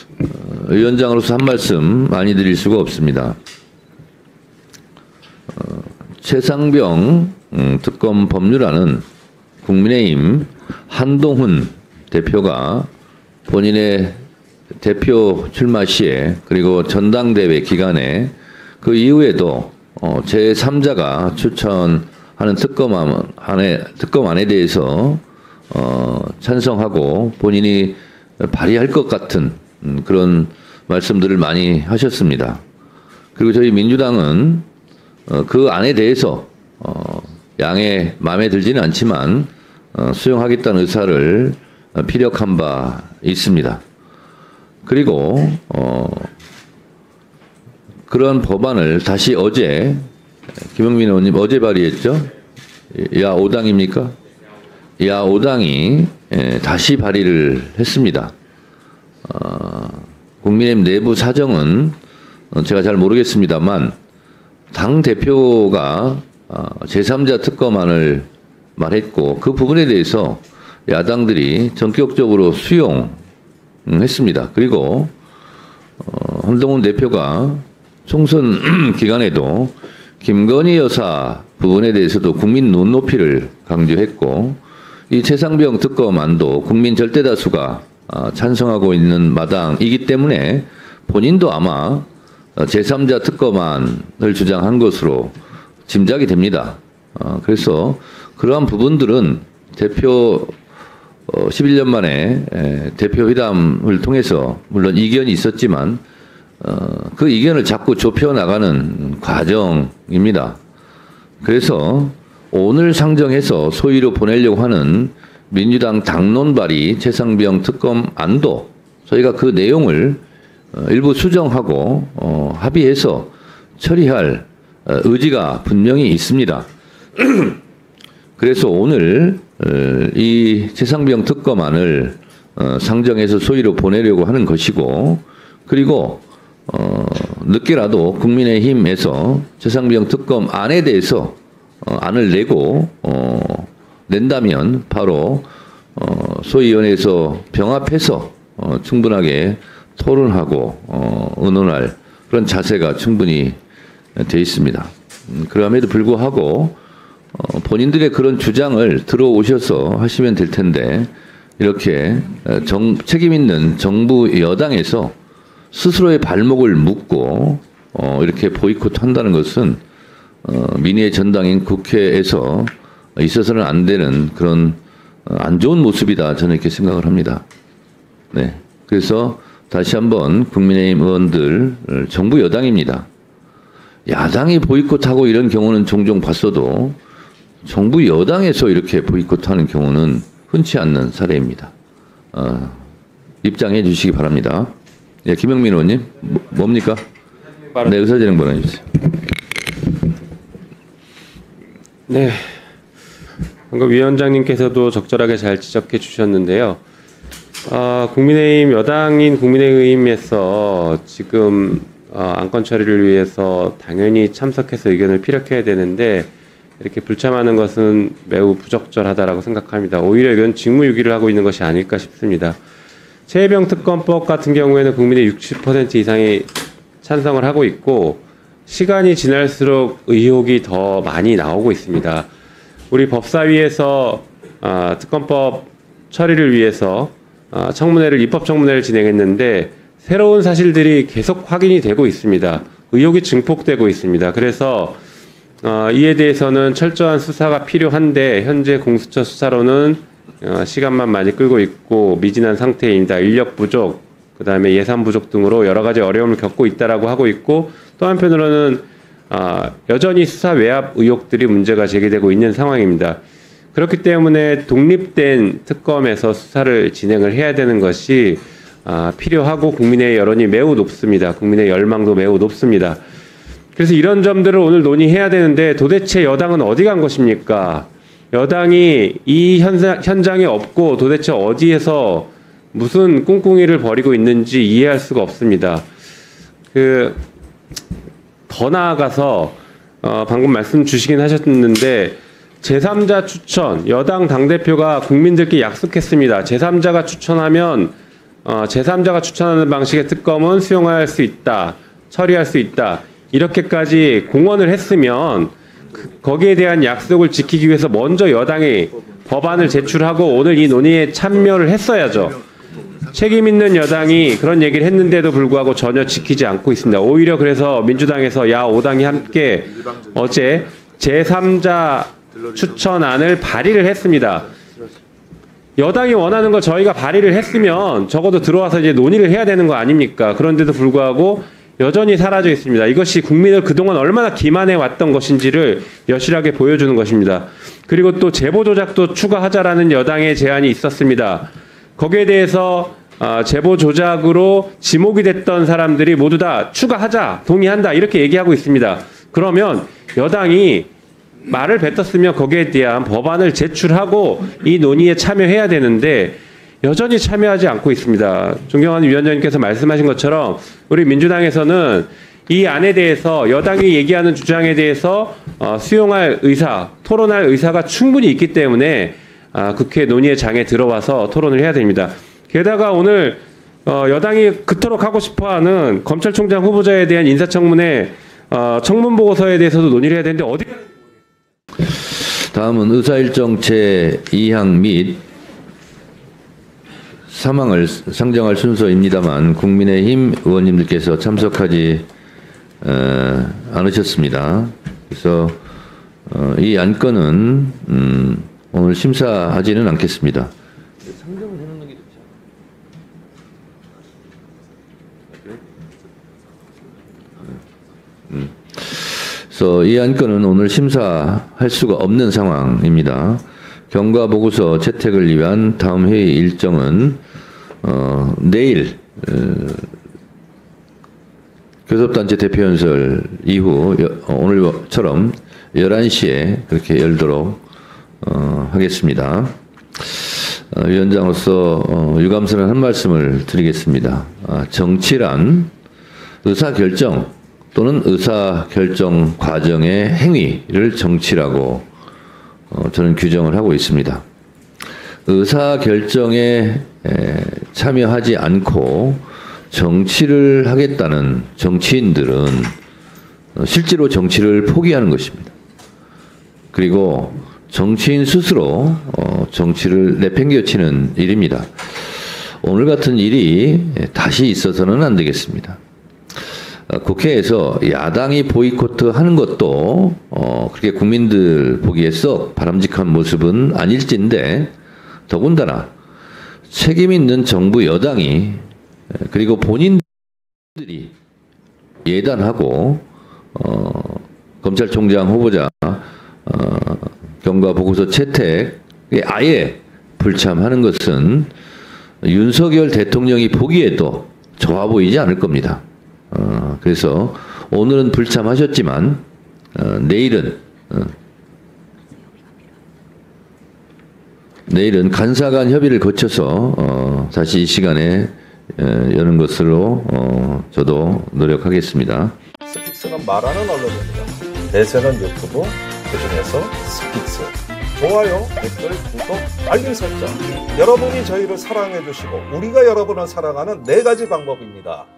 위원장으로서 한 말씀 많이 드릴 수가 없습니다. 최상병 특검 법률안은 국민의힘 한동훈 대표가 본인의 대표 출마 시에 그리고 전당대회 기간에 그 이후에도 제3자가 추천하는 특검안에 대해서 찬성하고 본인이 발의할 것 같은 그런 말씀들을 많이 하셨습니다. 그리고 저희 민주당은 그 안에 대해서 양의 마음에 들지는 않지만 수용하겠다는 의사를 피력한 바 있습니다. 그리고 그런 법안을 다시 어제 김영민 의원님 어제 발의했죠? 야5당입니까? 야5당이 다시 발의를 했습니다. 국민의힘 내부 사정은 제가 잘 모르겠습니다만 당 대표가 제3자 특검안을 말했고 그 부분에 대해서 야당들이 전격적으로 수용했습니다. 그리고 한동훈 대표가 총선 기간에도 김건희 여사 부분에 대해서도 국민 눈높이를 강조했고 이 최상병 특검안도 국민 절대다수가 찬성하고 있는 마당이기 때문에 본인도 아마 제3자 특검안을 주장한 것으로 짐작이 됩니다. 그래서 그러한 부분들은 대표 11년 만에 대표 회담을 통해서 물론 이견이 있었지만 그 이견을 자꾸 좁혀나가는 과정입니다. 그래서 오늘 상정해서 소위로 보내려고 하는 민주당 당론 발의 최상병 특검안도 저희가 그 내용을 일부 수정하고 합의해서 처리할 의지가 분명히 있습니다. 그래서 오늘 이 최상병 특검안을 상정해서 소위로 보내려고 하는 것이고 그리고 늦게라도 국민의힘에서 최상병 특검안에 대해서 안을 내고 낸다면 바로 소위원회에서 병합해서 충분하게 토론하고 의논할 그런 자세가 충분히 돼 있습니다. 그럼에도 불구하고 본인들의 그런 주장을 들어오셔서 하시면 될 텐데 이렇게 책임 있는 정부 여당에서 스스로의 발목을 묶고 이렇게 보이콧한다는 것은 민의의 전당인 국회에서 있어서는 안 되는 그런 안 좋은 모습이다 저는 이렇게 생각을 합니다. 네, 그래서 다시 한번 국민의힘 의원들 정부 여당입니다. 야당이 보이콧하고 이런 경우는 종종 봤어도 정부 여당에서 이렇게 보이콧하는 경우는 흔치 않는 사례입니다. 입장해 주시기 바랍니다. 예, 김영민 의원님, 뭡니까? 네, 의사진행 번호 주세요. 네, 방금 위원장님께서도 적절하게 잘 지적해 주셨는데요. 국민의힘 여당인 국민의힘에서 지금 안건 처리를 위해서 당연히 참석해서 의견을 피력해야 되는데 이렇게 불참하는 것은 매우 부적절하다라고 생각합니다. 오히려 이건 직무유기를 하고 있는 것이 아닐까 싶습니다. 최혜병 특검법 같은 경우에는 국민의 60% 이상이 찬성을 하고 있고 시간이 지날수록 의혹이 더 많이 나오고 있습니다. 우리 법사위에서 특검법 처리를 위해서 입법청문회를 진행했는데 새로운 사실들이 계속 확인이 되고 있습니다. 의혹이 증폭되고 있습니다. 그래서 이에 대해서는 철저한 수사가 필요한데 현재 공수처 수사로는 시간만 많이 끌고 있고 미진한 상태입니다. 인력 부족, 그다음에 예산 부족 등으로 여러 가지 어려움을 겪고 있다라고 하고 있고 또 한편으로는 여전히 수사 외압 의혹들이 문제가 제기되고 있는 상황입니다. 그렇기 때문에 독립된 특검에서 수사를 진행을 해야 되는 것이 필요하고 국민의 여론이 매우 높습니다. 국민의 열망도 매우 높습니다. 그래서 이런 점들을 오늘 논의해야 되는데 도대체 여당은 어디 간 것입니까? 여당이 이 현장에 없고 도대체 어디에서 무슨 꿍꿍이를 벌이고 있는지 이해할 수가 없습니다. 더 나아가서 방금 말씀 주시긴 하셨는데 제3자 추천, 여당 당대표가 국민들께 약속했습니다. 제3자가 추천하면 제3자가 추천하는 방식의 특검은 수용할 수 있다, 처리할 수 있다 이렇게까지 공언을 했으면 거기에 대한 약속을 지키기 위해서 먼저 여당이 법안을 제출하고 오늘 이 논의에 참여를 했어야죠. 책임 있는 여당이 그런 얘기를 했는데도 불구하고 전혀 지키지 않고 있습니다. 오히려 그래서 민주당에서 야5당이 함께 어제 제3자 추천안을 발의를 했습니다. 여당이 원하는 거 저희가 발의를 했으면 적어도 들어와서 이제 논의를 해야 되는 거 아닙니까? 그런데도 불구하고 여전히 사라져 있습니다. 이것이 국민을 그동안 얼마나 기만해 왔던 것인지를 여실하게 보여주는 것입니다. 그리고 또 제보 조작도 추가하자라는 여당의 제안이 있었습니다. 거기에 대해서 제보 조작으로 지목이 됐던 사람들이 모두 다 추가하자, 동의한다 이렇게 얘기하고 있습니다. 그러면 여당이 말을 뱉었으면 거기에 대한 법안을 제출하고 이 논의에 참여해야 되는데 여전히 참여하지 않고 있습니다. 존경하는 위원장님께서 말씀하신 것처럼 우리 민주당에서는 이 안에 대해서 여당이 얘기하는 주장에 대해서 수용할 의사, 토론할 의사가 충분히 있기 때문에 국회 논의의 장에 들어와서 토론을 해야 됩니다. 게다가 오늘 여당이 그토록 하고 싶어하는 검찰총장 후보자에 대한 인사청문회 청문 보고서에 대해서도 논의를 해야 되는데 어디? 다음은 의사일정 제2항 및 사망을 상정할 순서입니다만 국민의힘 의원님들께서 참석하지 않으셨습니다. 그래서 이 안건은 오늘 심사하지는 않겠습니다. 상정을 해놓는 게 좋지 않아요? 그래서 이 안건은 오늘 심사할 수가 없는 상황입니다. 경과 보고서 채택을 위한 다음 회의 일정은 내일 교섭단체 대표연설 이후 오늘처럼 11시에 그렇게 열도록 하겠습니다. 위원장으로서 유감스러운 한 말씀을 드리겠습니다. 정치란 의사결정 또는 의사결정 과정의 행위를 정치라고 저는 규정을 하고 있습니다. 의사결정에 참여하지 않고 정치를 하겠다는 정치인들은 실제로 정치를 포기하는 것입니다. 그리고 정치인 스스로 정치를 내팽개치는 일입니다. 오늘 같은 일이 다시 있어서는 안 되겠습니다. 국회에서 야당이 보이콧 하는 것도 그렇게 국민들 보기에 썩 바람직한 모습은 아닐진데 더군다나 책임 있는 정부 여당이 그리고 본인들이 예단하고 검찰총장 후보자 경과 보고서 채택에 아예 불참하는 것은 윤석열 대통령이 보기에도 좋아 보이지 않을 겁니다. 그래서 오늘은 불참하셨지만 내일은 간사 간 협의를 거쳐서 다시 이 시간에 여는 것으로 저도 노력하겠습니다. 스픽스는 말하는 언론입니다. 대세는 유튜브, 그중에서 스픽스. 좋아요, 댓글, 구독, 알림 설정. 여러분이 저희를 사랑해 주시고 우리가 여러분을 사랑하는 4가지 방법입니다.